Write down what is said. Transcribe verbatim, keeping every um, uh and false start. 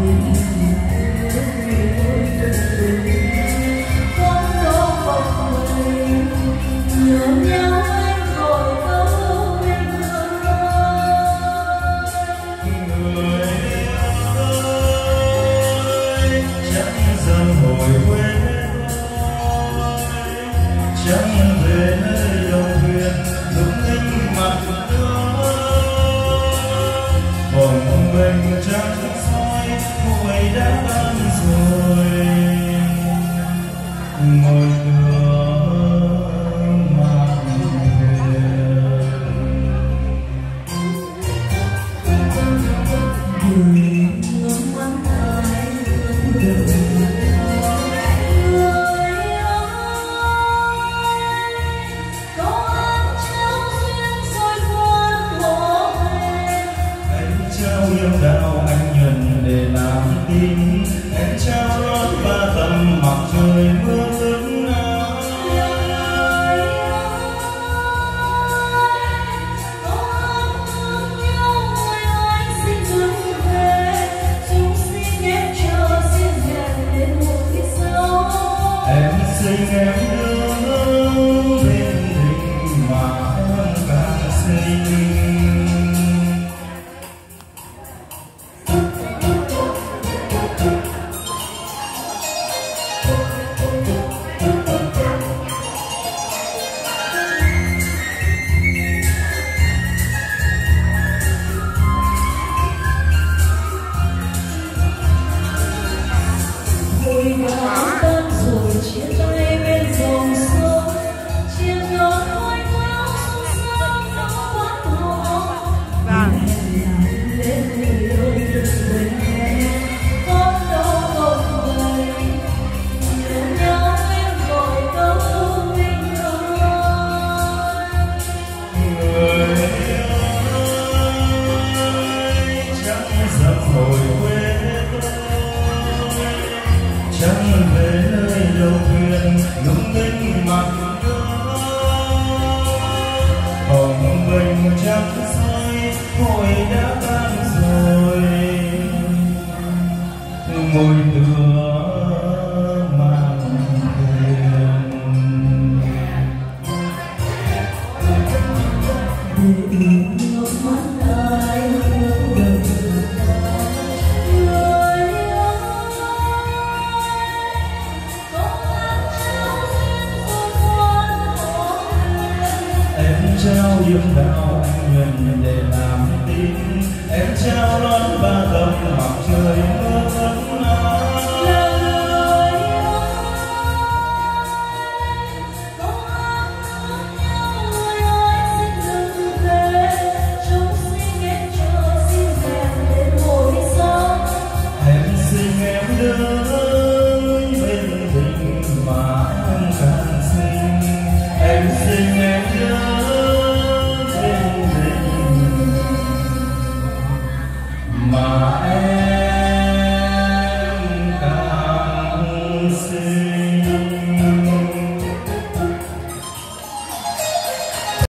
Chẳng về nơi đầu thuyền lúc anh mặt nước bồng bềnh trăng soi muội đã tan rồi ngồi cửa mang thuyền ngước mắt ai đường yêu đạo anh nhuần để làm tin em trao lót ba tầm mặt trời mưa lớn áo em xinh em đứng bên đình mà em càng xinh. Hồi đã tan rồi chia tay bên dòng sông, chia nhỏ thôi nhau sông sông nó quá to. Hẹn lên người ơi đừng về nghe, con đâu còn vậy. Nhớ nhau em gọi câu mình ơi. Người ơi chẳng dám hồi quê chẳng về nơi đầu thuyền lung linh mặt nước bồng bềnh trăng soi hồi đã tan rồi ngồi tựa mang thuyền để im ngước mắt ai hướng đầu em trao yêu đạo anh nguyện để làm tin em trao lót ba